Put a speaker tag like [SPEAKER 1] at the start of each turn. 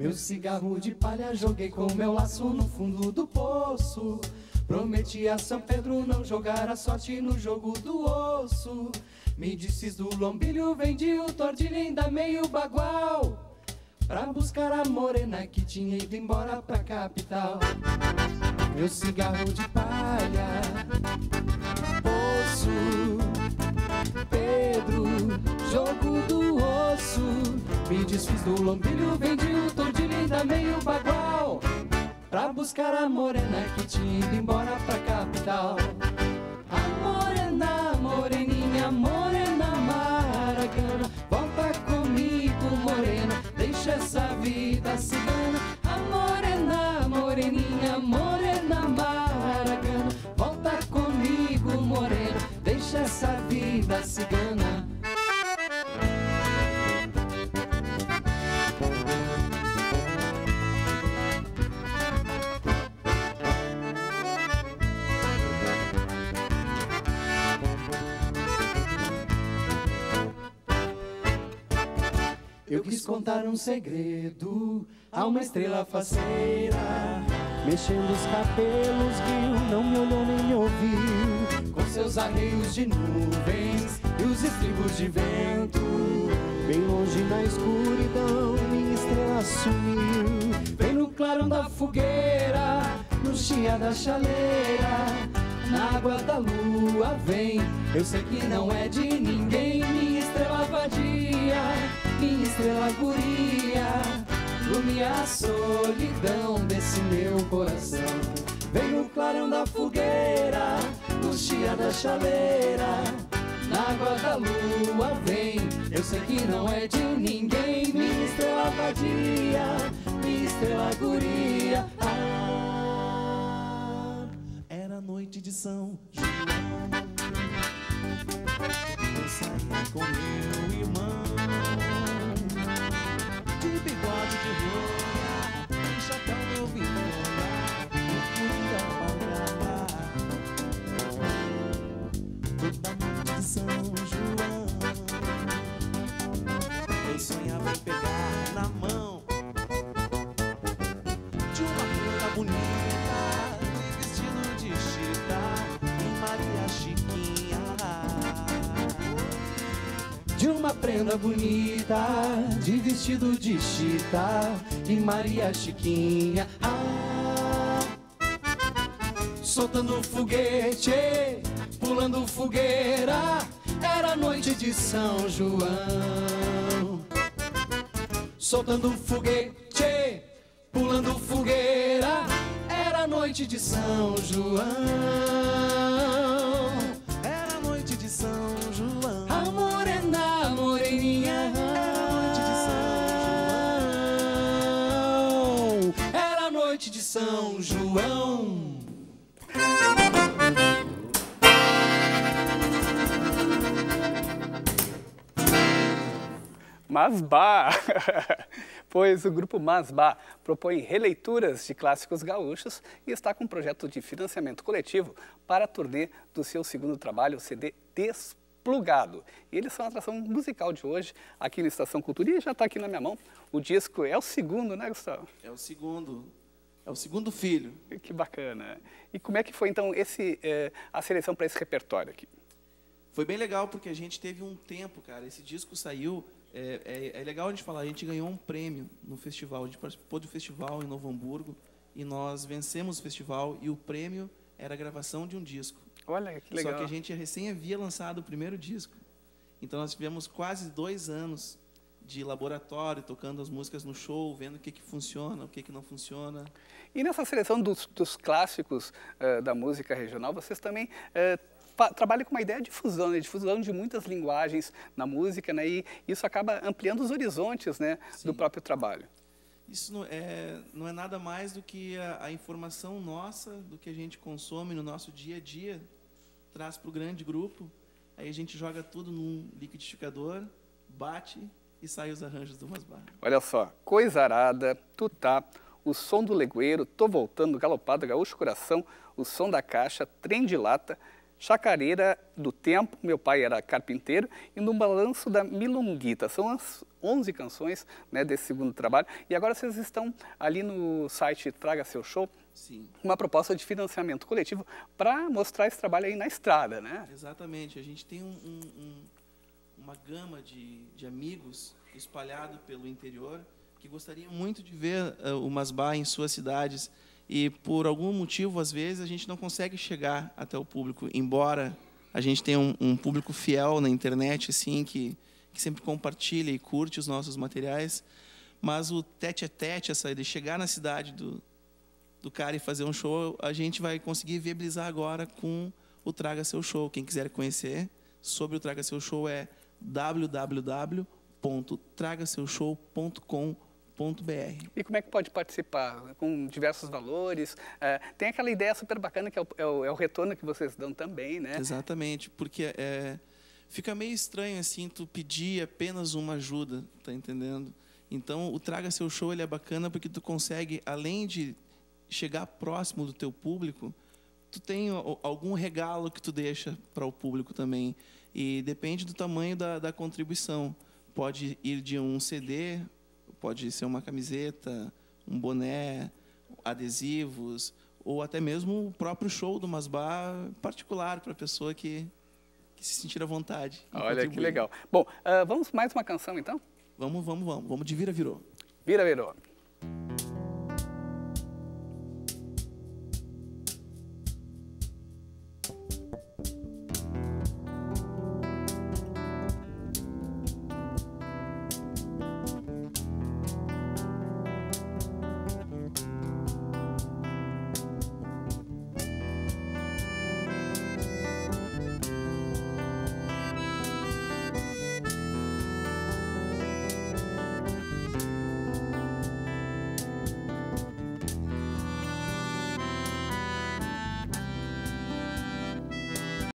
[SPEAKER 1] Meu cigarro de palha joguei com meu laço no fundo do poço. Prometi a São Pedro não jogar a sorte no jogo do osso. Me desfiz do lombilho, vendi o tordilho, ainda meio bagual, pra buscar a morena que tinha ido embora pra capital. Meu cigarro de palha, poço, Pedro, jogo do osso. Me desfiz do lombilho, vendi o tordilho, ainda meio bagual, pra buscar a morena que tinha ido embora pra capital. A morena, moreninha, morena maracana, volta comigo, morena, deixa essa vida cigana. A morena, moreninha, morena maracana, volta comigo, morena, deixa essa vida cigana. Eu quis contar um segredo a uma estrela faceira, mexendo os cabelos, riu, não me olhou nem me ouviu. Com seus arreios de nuvens e os estribos de vento, bem longe na escuridão, minha estrela sumiu. Bem no clarão da fogueira, no chia da chaleira, na água da lua vem, eu sei que não é de ninguém. Minha estrela vadia, minha estrela guria, ilume a solidão desse meu coração. Vem no clarão da fogueira, no chia da chaleira, na água da lua vem, eu sei que não é de ninguém. Minha estrela vadia, minha estrela guria.
[SPEAKER 2] Era noite de São João, eu saía com meu irmão, de bigode de rola, de chapéu eu vim olhar, eu fui pra toda noite de São João, eu sonhava em pegar na mão de uma menina bonita, vestido de chita e Maria Chiquinha.
[SPEAKER 1] De uma prenda bonita, de vestido de chita e Maria Chiquinha. Soltando foguete, pulando fogueira, era noite de São João. Soltando foguete, pulando fogueira, era noite de São João.
[SPEAKER 2] Era noite de São João.
[SPEAKER 1] A morena, moreninha, era noite de São João.
[SPEAKER 3] Masbá! Pois o grupo Masbá propõe releituras de clássicos gaúchos e está com um projeto de financiamento coletivo para a turnê do seu segundo trabalho, o CD Desplugado. E eles são a atração musical de hoje aqui no Estação Cultura e já está aqui na minha mão. O disco é o segundo, né, Gustavo?
[SPEAKER 2] É o segundo filho.
[SPEAKER 3] Que bacana. E como é que foi então a seleção para esse repertório aqui?
[SPEAKER 2] Foi bem legal porque a gente teve um tempo, cara. Esse disco saiu. É legal a gente falar, a gente ganhou um prêmio no festival, a gente participou do festival em Novo Hamburgo e nós vencemos o festival e o prêmio era a gravação de um disco.
[SPEAKER 3] Olha, que legal.
[SPEAKER 2] Só que a gente recém havia lançado o primeiro disco. Então nós tivemos quase 2 anos de laboratório, tocando as músicas no show, vendo o que funciona, o que não funciona.
[SPEAKER 3] E nessa seleção dos clássicos da música regional, vocês também trabalha com uma ideia de fusão, né? De fusão de muitas linguagens na música, né? E isso acaba ampliando os horizontes, né, do próprio trabalho.
[SPEAKER 2] Isso não é nada mais do que a informação nossa, do que a gente consome no nosso dia a dia, traz para o grande grupo, aí a gente joga tudo num liquidificador, bate e sai os arranjos do Masbá.
[SPEAKER 3] Olha só, Coisa Arada, Tutá, O Som do Legueiro, Tô Voltando, Galopada, Gaúcho Coração, O Som da Caixa, Trem de Lata, Chacareira do Tempo, Meu Pai Era Carpinteiro, e No Balanço da Milonguita. São as 11 canções, né, desse segundo trabalho. E agora vocês estão ali no site Traga Seu Show,
[SPEAKER 2] Sim.
[SPEAKER 3] uma proposta de financiamento coletivo para mostrar esse trabalho aí na estrada, né?
[SPEAKER 2] Exatamente. A gente tem uma gama de amigos espalhado pelo interior que gostariam muito de ver o Masbá em suas cidades. E, por algum motivo, às vezes, a gente não consegue chegar até o público, embora a gente tenha um público fiel na internet, assim, que sempre compartilha e curte os nossos materiais. Mas o tete-a-tete, essa de chegar na cidade do cara e fazer um show, a gente vai conseguir viabilizar agora com o Traga Seu Show. Quem quiser conhecer sobre o Traga Seu Show é www.tragaseusshow.com.br.
[SPEAKER 3] E como é que pode participar? Com diversos valores? Tem aquela ideia super bacana que é o retorno que vocês dão também, né?
[SPEAKER 2] Exatamente, porque fica meio estranho assim tu pedir apenas uma ajuda, tá entendendo? Então o Traga Seu Show ele é bacana porque tu consegue, além de chegar próximo do teu público, tu tem algum regalo que tu deixa para o público também. E depende do tamanho da contribuição. Pode ir de um CD, pode ser uma camiseta, um boné, adesivos, ou até mesmo o próprio show do Masbá particular para a pessoa que se sentir à vontade.
[SPEAKER 3] Olha que legal. Bom, vamos mais uma canção então?
[SPEAKER 2] Vamos de Vira Virou.
[SPEAKER 3] Vira Virou.